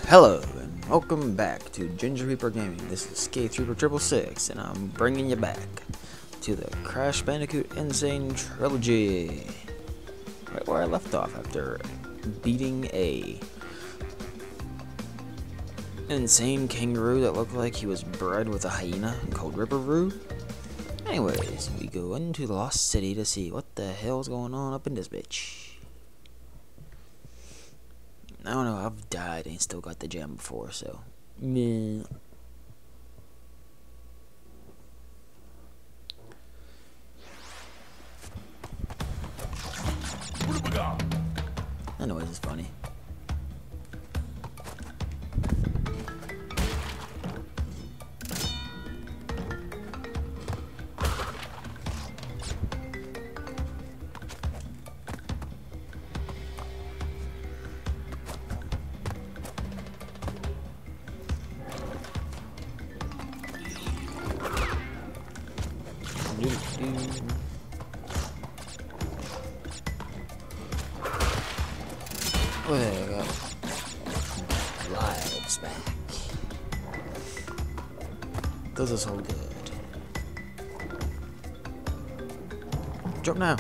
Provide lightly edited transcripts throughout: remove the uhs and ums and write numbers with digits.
Hello and welcome back to Ginger Reaper Gaming. This is K3Reaper666 and I'm bringing you back to the Crash Bandicoot N. Sane Trilogy. Right where I left off after beating a insane kangaroo that looked like he was bred with a hyena called Ripperoo. Anyways, we go into the Lost City to see what the hell's going on up in this bitch. I don't know, I've died and still got the gem before, so meh. That noise is funny. Oh, there you go. Lives back. This is so good. Jump now.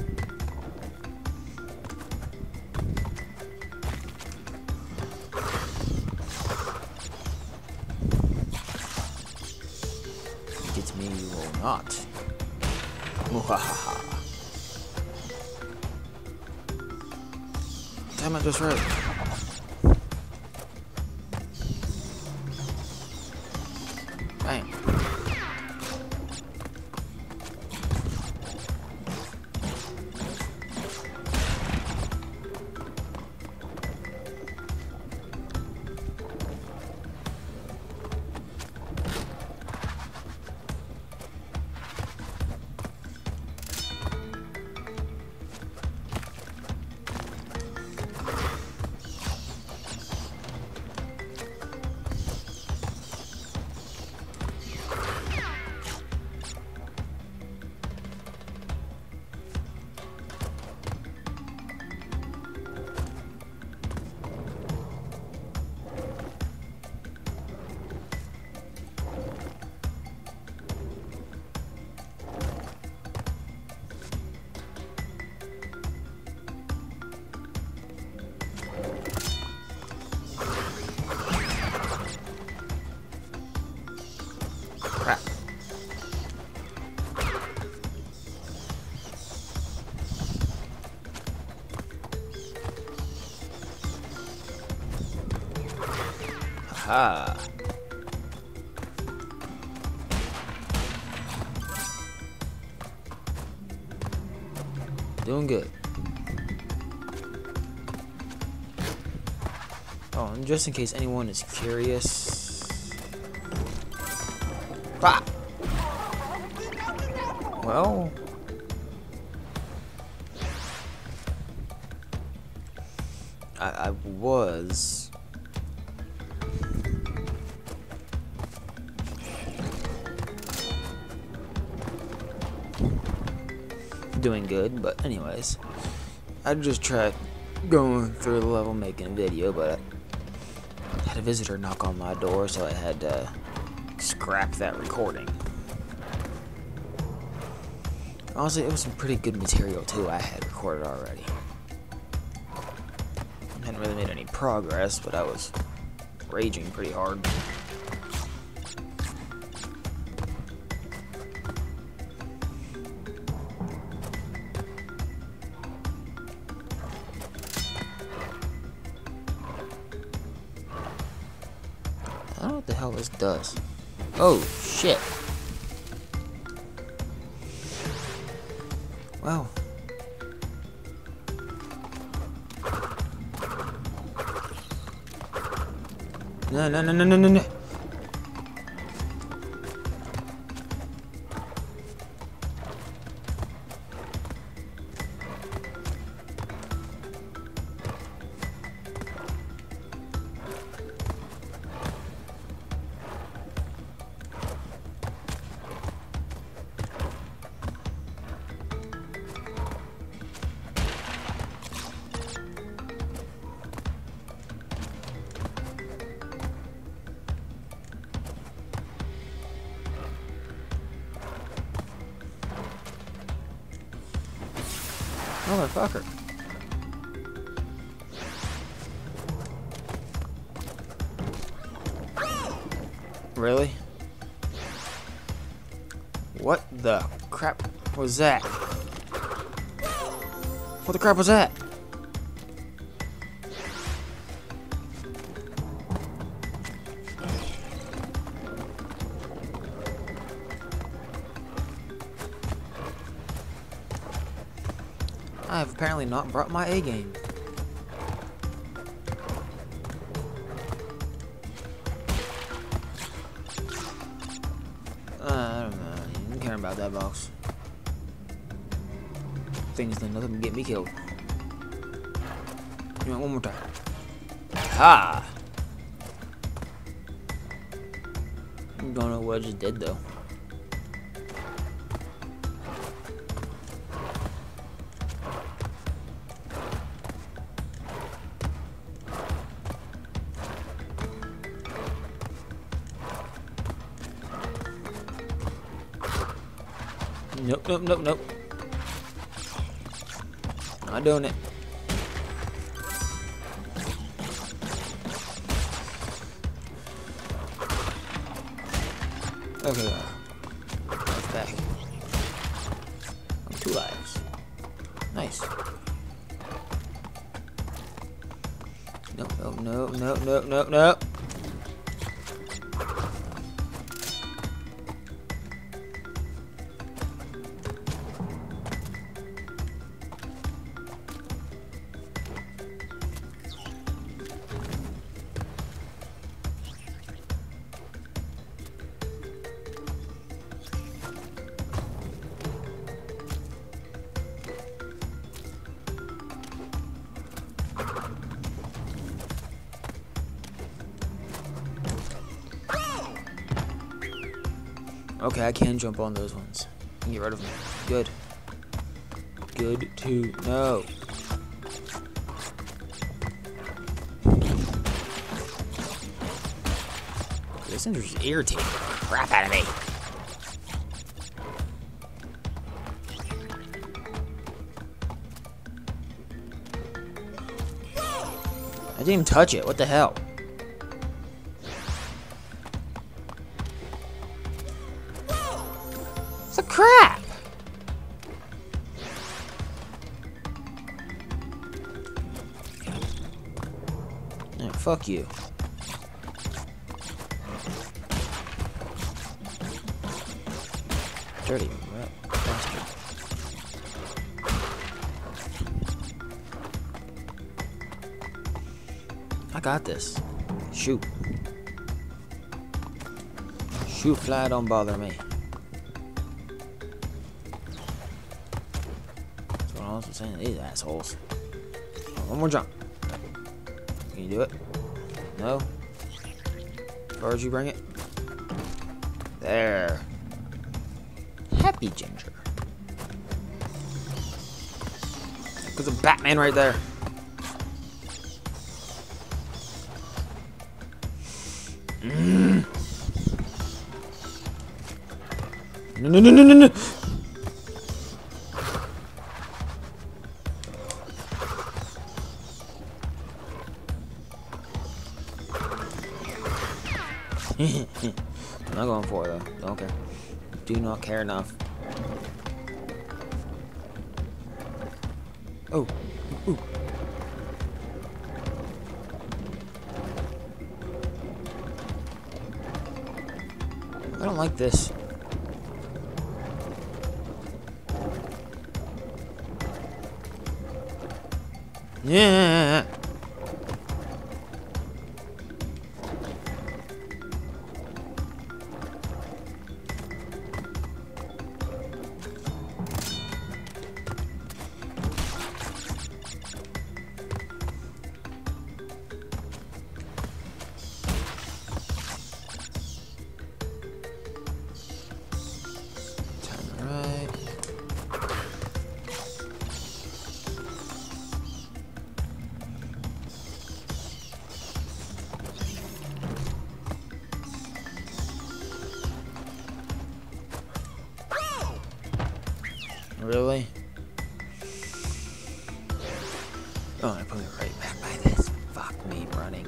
Get me, you will not. Muhahaha. Damn it, just right. Bang. Crap. Aha. Doing good. Oh, and just in case anyone is curious. Ah! Well, I was doing good, but anyways, I just tried going through the level making a video, but I had a visitor knock on my door, so I had to scrap that recording. Honestly, it was some pretty good material too I had recorded already. Hadn't really made any progress, but I was raging pretty hard. I don't know what the hell this does. Oh, shit. Wow. No. Motherfucker. Really? What the crap was that? What the crap was that? I have apparently not brought my A game. I don't know. I don't care about that box. Things done nothing but get me killed. You want one more time? Ha! I don't know what I just did though. Nope, nope, nope, nope. Not doing it. Okay, that's back. 2 lives. Nice. Nope, nope, nope, nope, nope, nope, nope. Okay, I can jump on those ones and get rid of them. Good. Good to know. This thing's just irritating the crap out of me. I didn't even touch it. What the hell? The crap! Yeah, fuck you. Dirty rat bastard. I got this. Shoot. Shoot, fly, don't bother me. I'm saying these assholes. One more jump. Can you do it? No? As far as you bring it? There. Happy Ginger. There's a Batman right there. No, no, no, no, no, no. I'm not going for it though. Don't care. Do not care enough. Oh. Ooh. I don't like this. Yeah. Really? Oh, I put me right back by this. Fuck me running.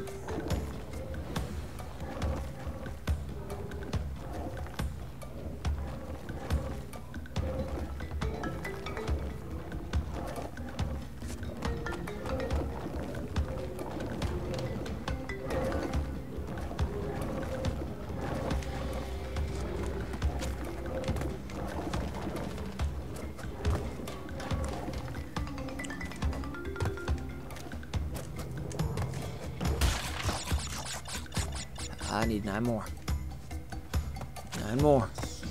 I need 9 more. 9 more.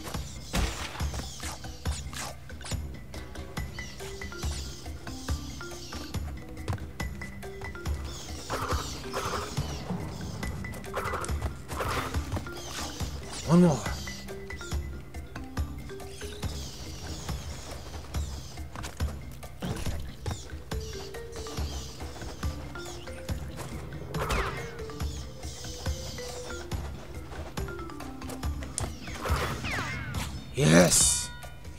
One more. Yes!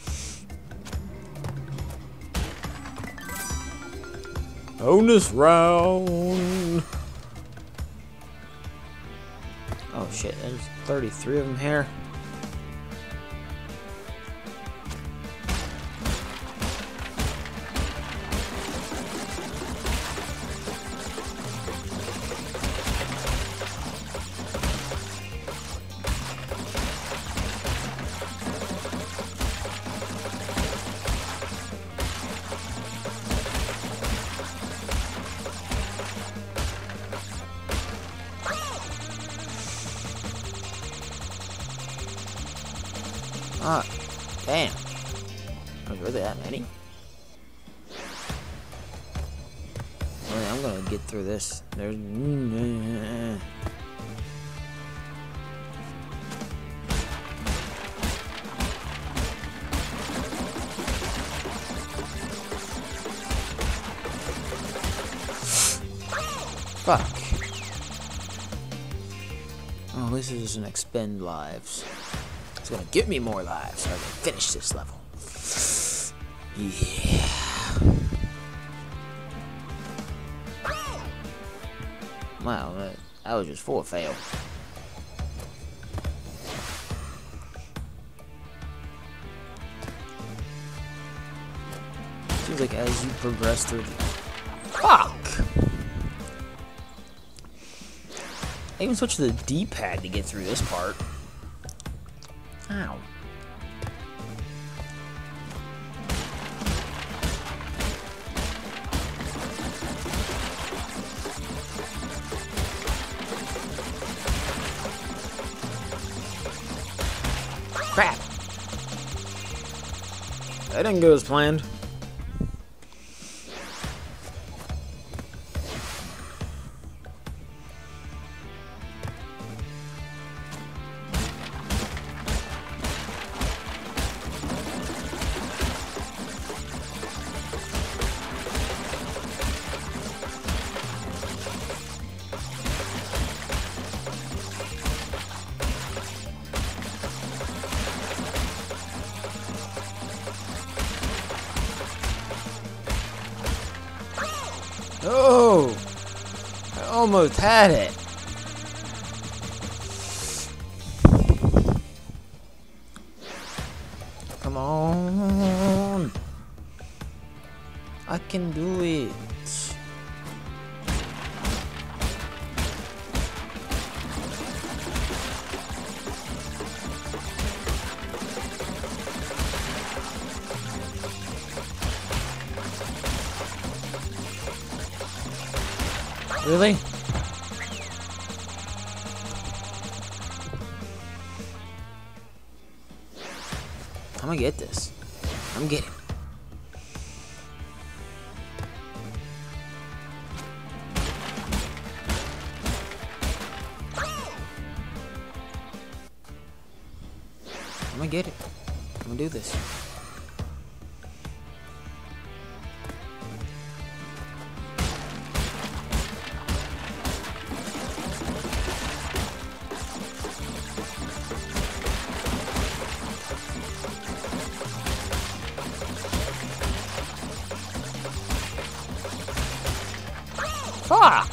Bonus round! Oh shit, there's 33 of them here. Ah, damn. Was really that many? Well, I'm gonna get through this. There's... Fuck. Oh, at least it doesn't expend lives. It's gonna give me more lives so I can finish this level. Yeah. Wow, that was just full of fail. Seems like as you progress through the... Fuck! I even switched to the D-pad to get through this part. Ow. Crap! That didn't go as planned. Oh! I almost had it. Come on. I can do it. Really? I'm gonna get this. I'm getting it. I'm gonna get it. I'm gonna do this. Fuck!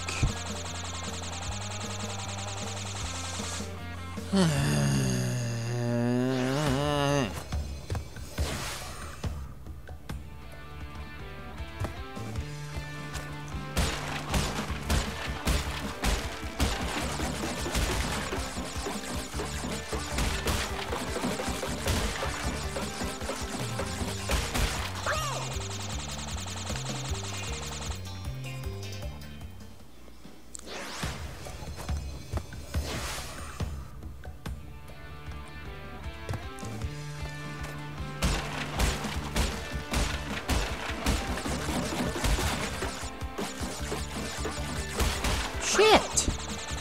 Shit!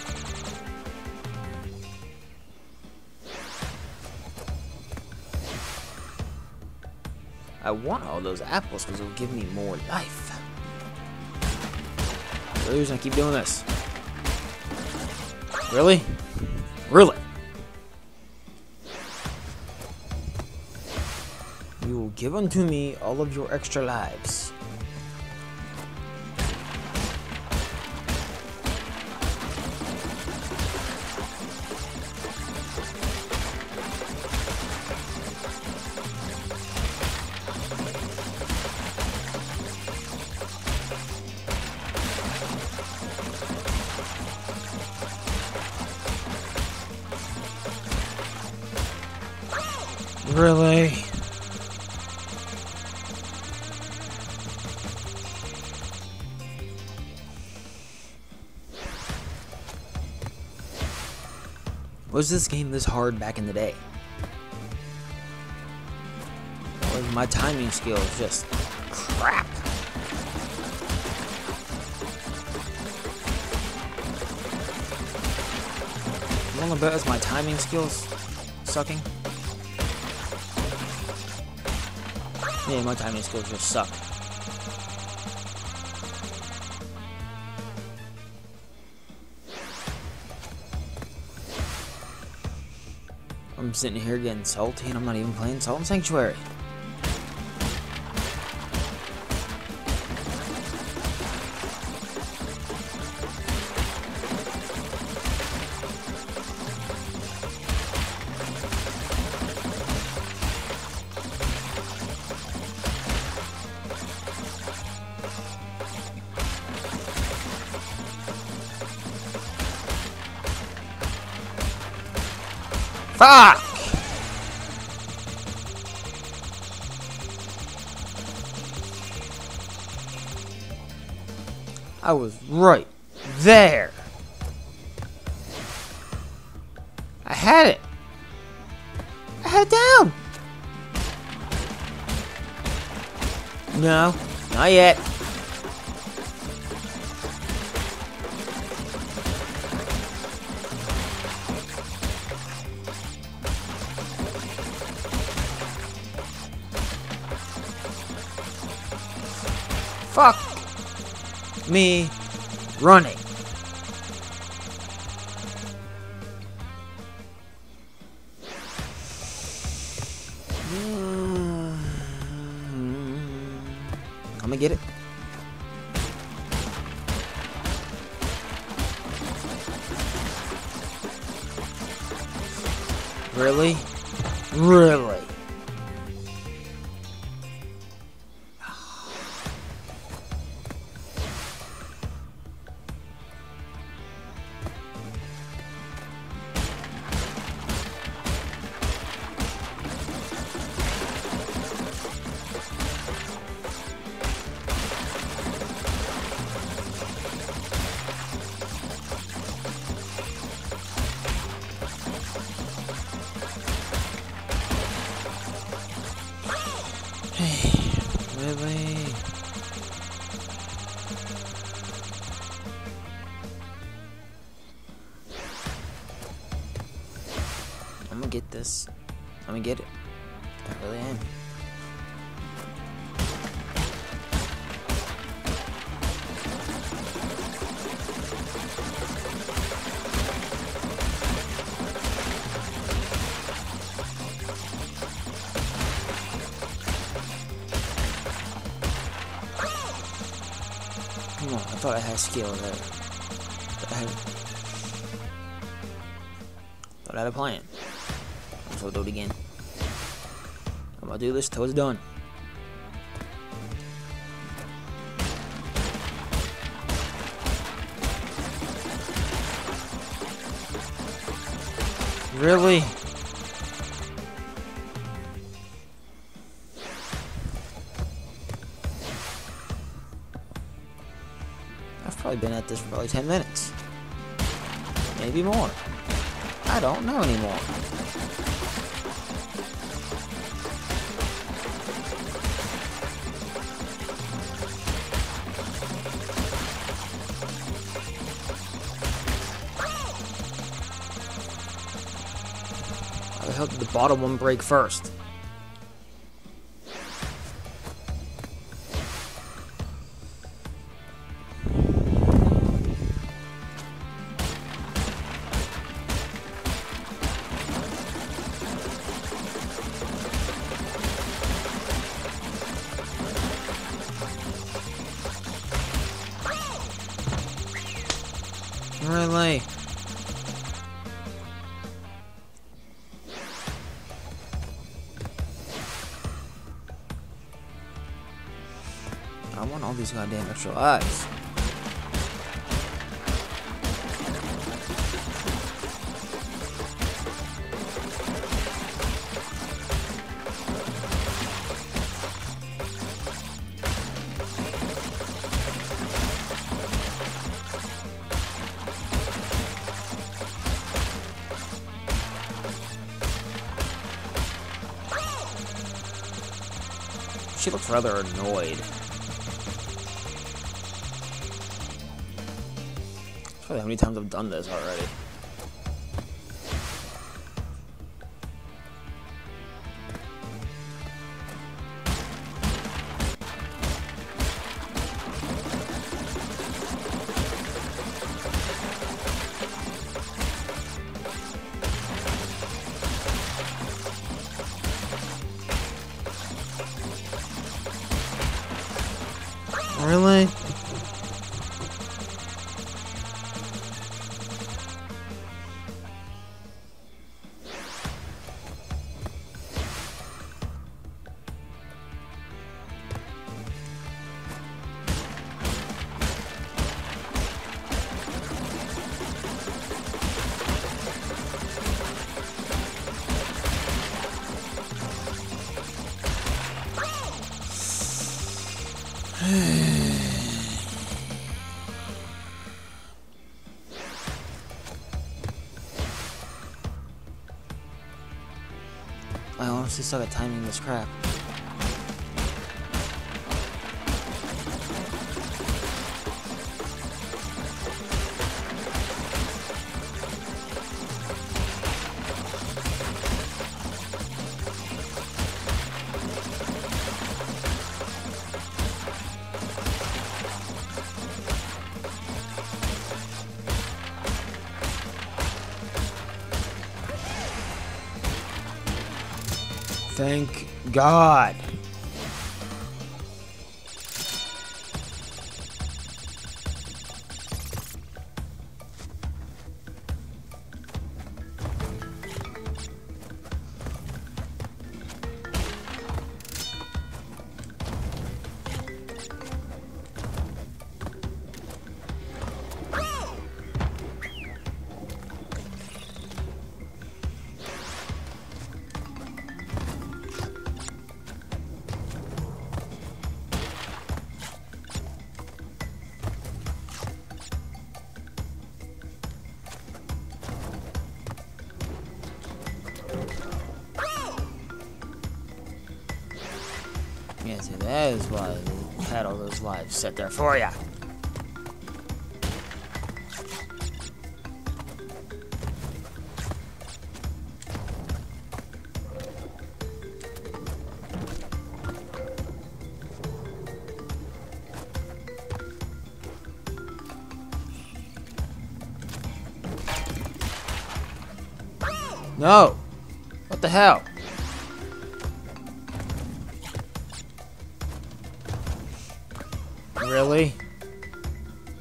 I want all those apples because it'll give me more life. Really, I keep doing this? Really? Really? You will give unto me all of your extra lives. Really? Was this game this hard back in the day? Or was my timing skills just crap? You wanna bet it's my timing skills sucking? Yeah, my timing skills just suck. I'm sitting here getting salty and I'm not even playing Salt and Sanctuary. Fuck! I was right there. I had it. I had it down. No, not yet. Fuck me running. I'm gonna get it. Really? Really? Really? I'm gonna get this. I'm gonna get it. I really am. Come on, thought I had skill there. Thought I had a plan. So I'll do it again. I'm gonna do this till it's done. Really? I've probably been at this for probably 10 minutes. Maybe more. I don't know anymore. I hope the bottom one break first. Really? I want all these goddamn extra lives. She looks rather annoyed. Probably how many times I've done this already. Really? I honestly suck at timing this crap. Thank God. Yeah, see, that is why they had all those lives set there for ya. No! What the hell? Really?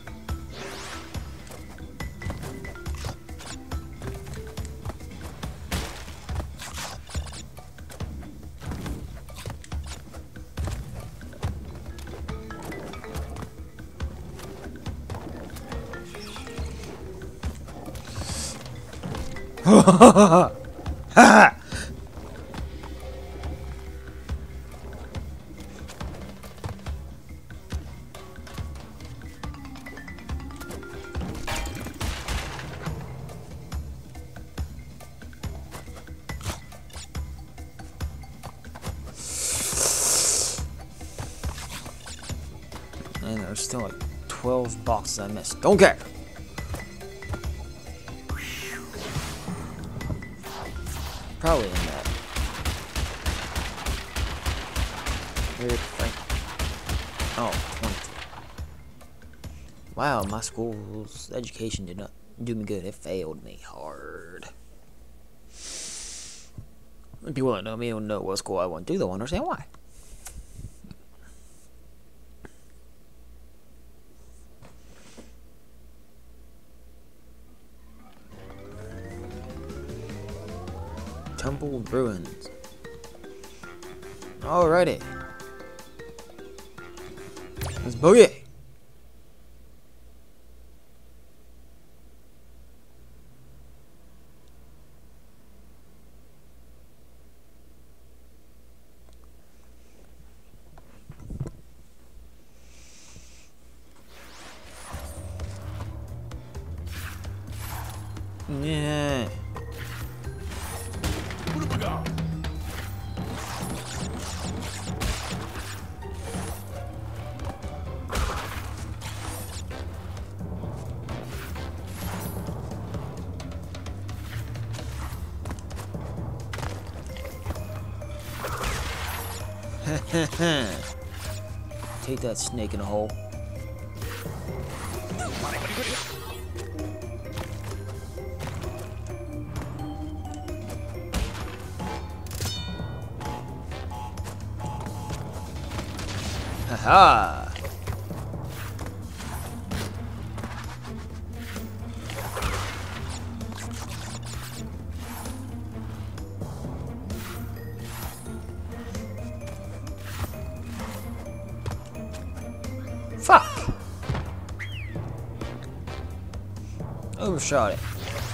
And there's still like 12 boxes I missed. Don't care. Probably in that. Weird Frank. Oh, 22. Wow, my school's education did not do me good. It failed me hard. People that know me don't know what school I went to, they'll understand why. Temple Ruins. Alrighty. Let's boogie. Yeah. Take that snake in a hole. Haha! Fuck! Overshot it.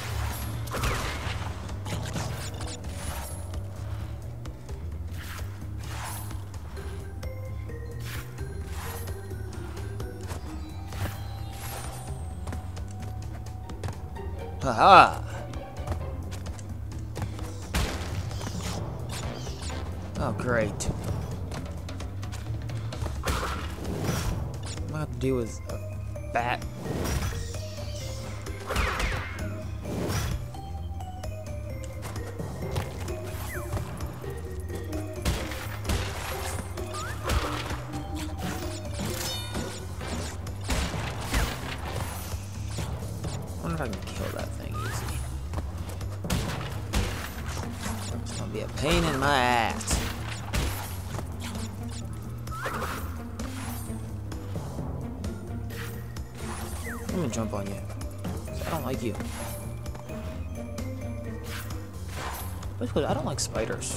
Haha! Oh, great. I'm gonna have to deal with a bat. I wonder if I can kill that thing easy. It's gonna be a pain in my ass. I'm gonna jump on you. I don't like you. Basically, I don't like spiders.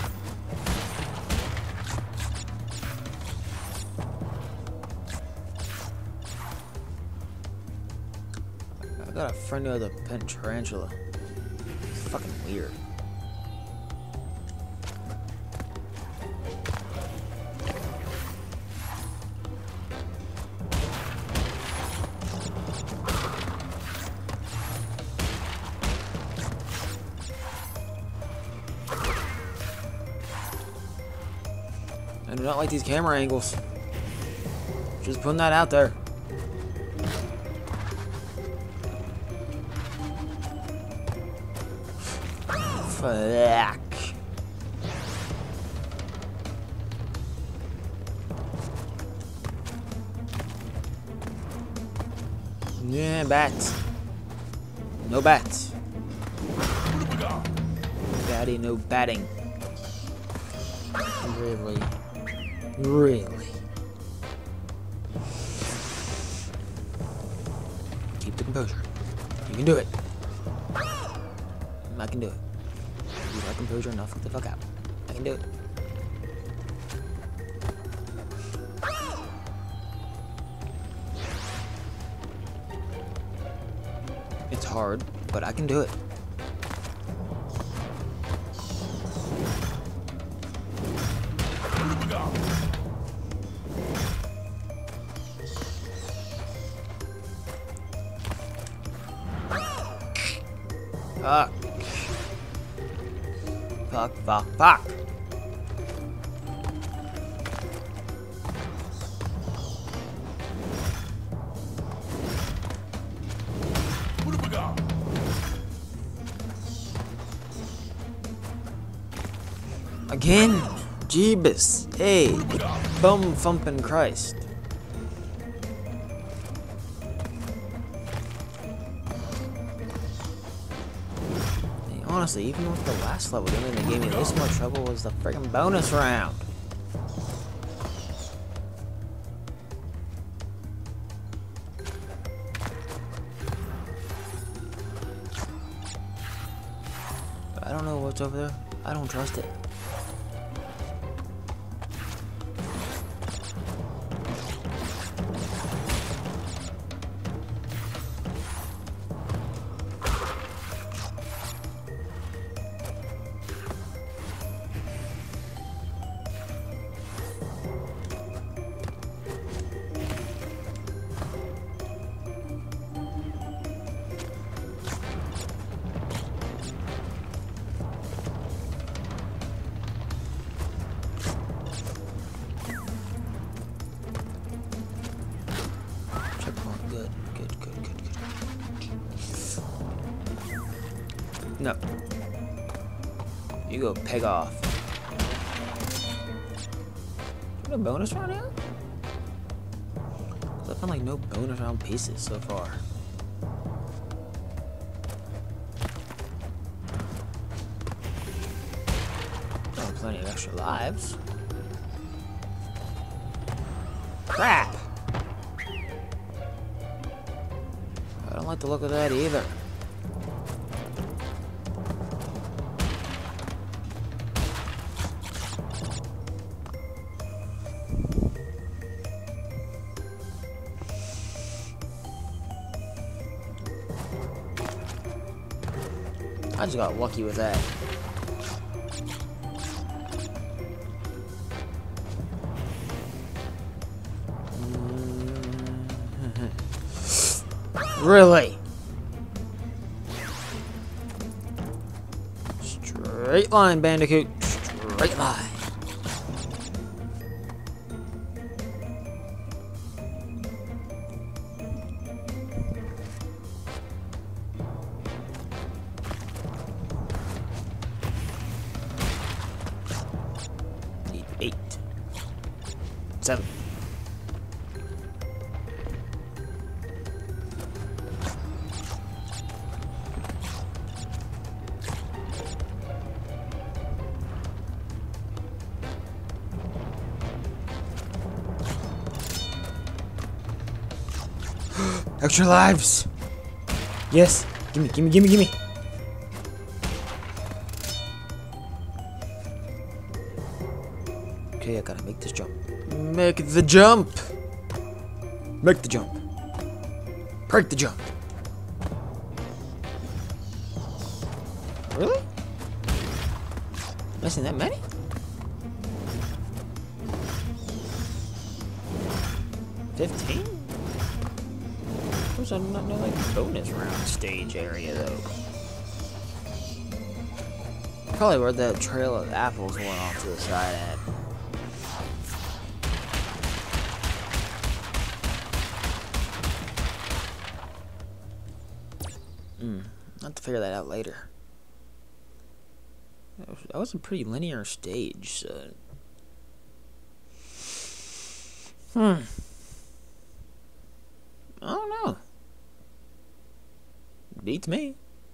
I got a friend with a pet tarantula. It's fucking weird. I do not like these camera angles. Just putting that out there. Fuck. Yeah, bats. No bats. Batty, no batting. Really? Really? Keep the composure. You can do it. I can do it. You got composure enough, get the fuck out. I can do it. It's hard, but I can do it. Fuck. Fuck, fuck, fuck. What have we got? Again? Jeebus. Hey. Bum thumping Christ. Hey, honestly, even with the last level, the only thing that gave me this much trouble was the friggin' bonus round. I don't know what's over there. I don't trust it. Good, good, good, good, good. No. You go peg off. Got a bonus round here? I found like no bonus round pieces so far. Oh, plenty of extra lives. Crap! I don't like the look of that either. I just got lucky with that. Really? Straight line, Bandicoot. Straight line. Need 8. 7. Extra lives! Yes! Gimme, gimme, gimme, gimme! Okay, I gotta make this jump. Make the jump! Make the jump. Break the jump. Really? Missing that many? 15? There's not no like bonus round stage area though. Probably where that trail of apples went off to the side at. I'll have to figure that out later. That was a pretty linear stage, so. I don't know. Beats me.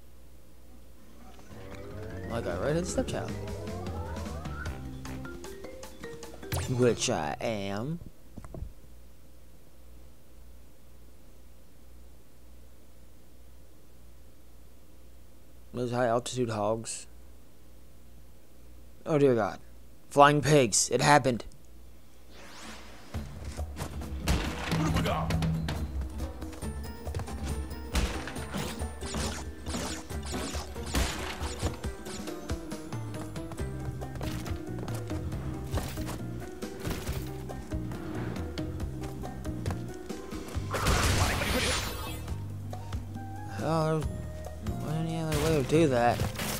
Like I right at the stepchild. Which I am. Those high altitude hogs. Oh dear God. Flying pigs. It happened. What have we got? Any other way to do that?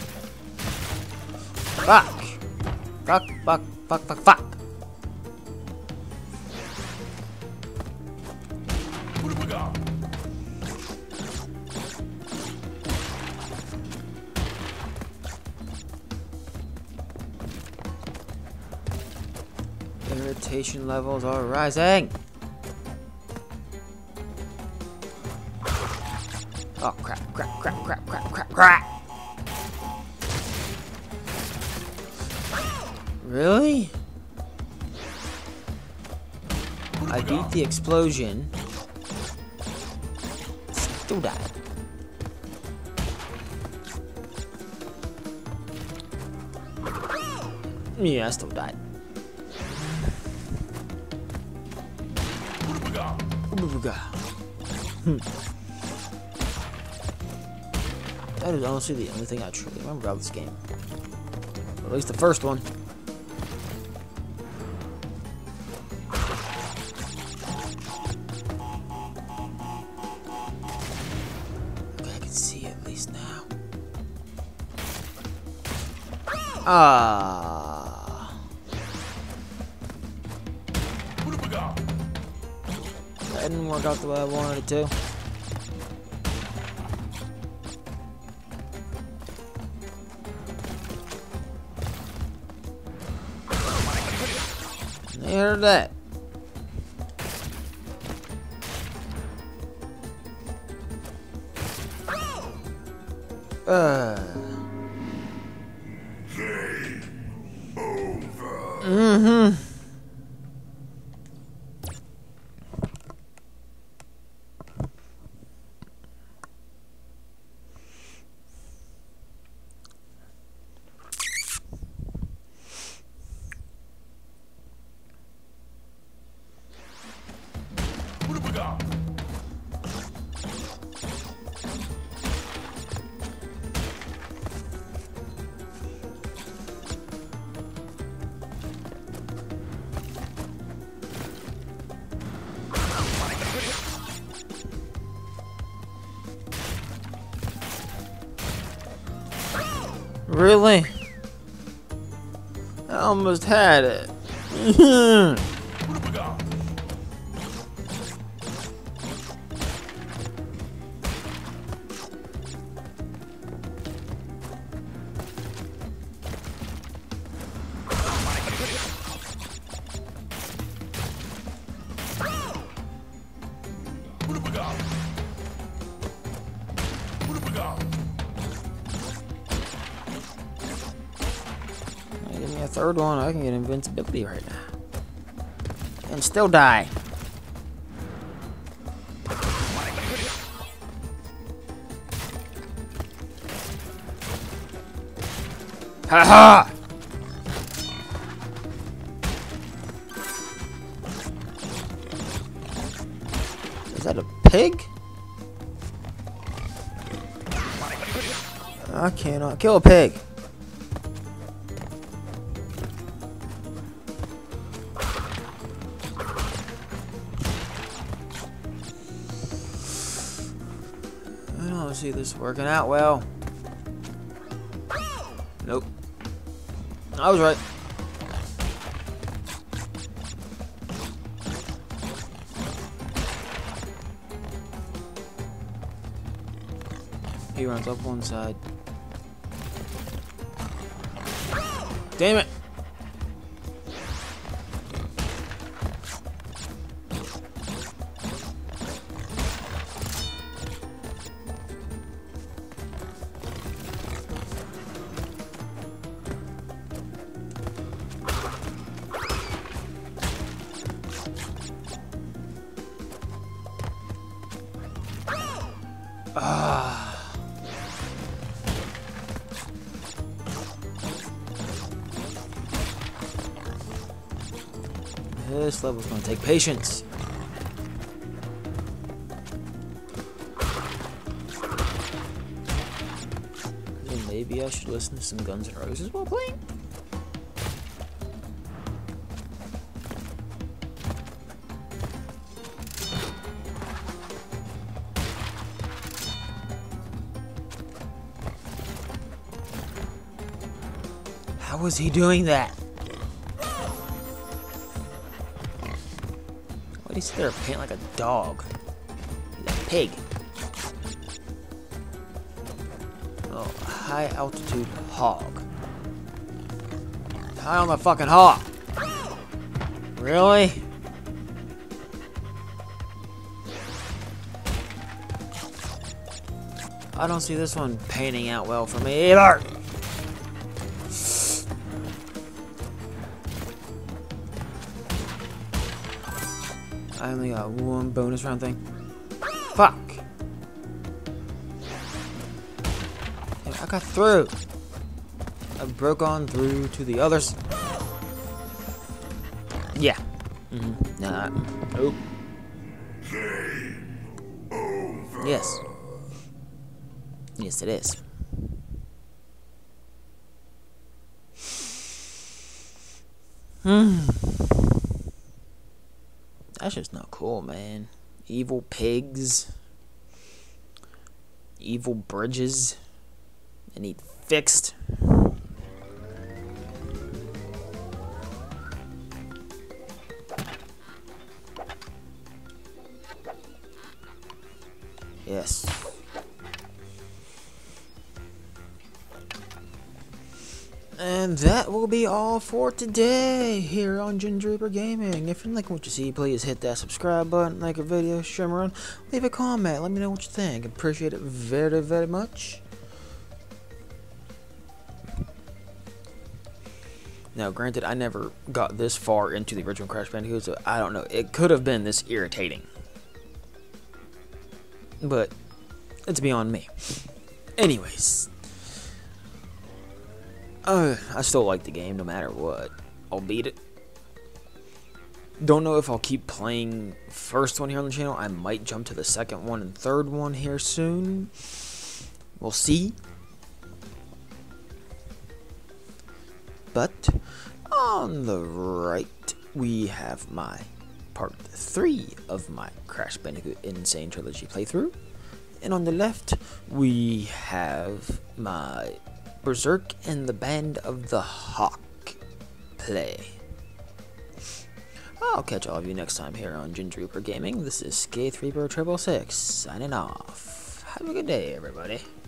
Fuck! Fuck, fuck, fuck, fuck, fuck! Irritation levels are rising! Oh crap, crap, crap, crap, crap, crap, crap! Really? I beat the explosion. Still died. Yeah, I still died. That is honestly the only thing I truly remember about this game. Or at least the first one. Okay, I can see at least now. Ah. That didn't work out the way I wanted it to. You heard that? Game over. Mm-hmm. Really? I almost had it. Give me a third one, I can get invincibility right now. And still die. Ha ha! Is that a pig? I cannot kill a pig. I don't see this working out well. Nope. I was right. He runs up one side. Damn it! Ah. This level's gonna take patience. Maybe I should listen to some Guns N' Roses while playing. How was he doing that? Why did he sit there and paint like a dog? He's a pig. Oh, high altitude hog. High on the fucking hog. Really? I don't see this one painting out well for me either. I only got one bonus round thing. Fuck. Yeah, I got through. I broke on through to the others. Yeah. Nah. Oh. Yes. Yes, it is. That's just not cool, man. Evil pigs. Evil bridges. They need fixed. Yes. And that will be all for today here on Ginger Reaper Gaming. If you like what you see, please hit that subscribe button, like a video, share around, leave a comment, let me know what you think. Appreciate it very, very much. Now, granted, I never got this far into the original Crash Bandicoot, so I don't know. It could have been this irritating. But it's beyond me. Anyways. I still like the game no matter what. I'll beat it. Don't know if I'll keep playing first one here on the channel. I might jump to the second one and third one here soon. We'll see. But on the right, we have my part 3 of my Crash Bandicoot N. Sane Trilogy playthrough. And on the left, we have my Berserk and the Band of the Hawk play. I'll catch all of you next time here on Ginger Reaper Gaming. This is Skate Reaper 666 signing off. Have a good day, everybody.